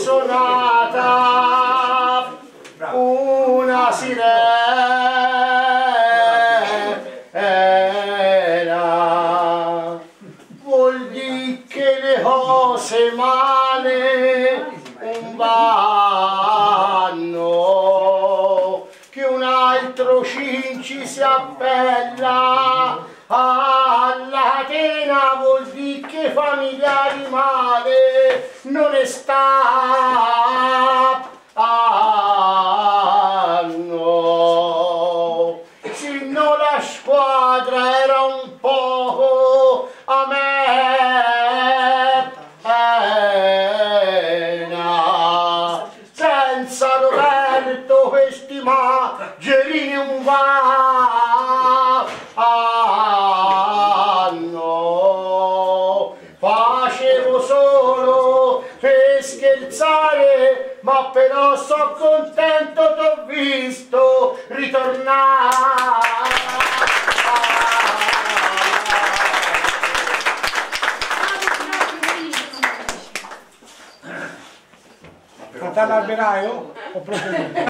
suonata una sirena, vuol dire che le cose male non vanno, che un altro cinci si appella alla catena, vuol dire che familiari male non ne stanno. Sino la squadra era un poco a me, senza Roberto questi maggerini un vanno. Facevo solo per scherzare, ma però so contento, t'ho visto ritornare. Cantare l'alberaio?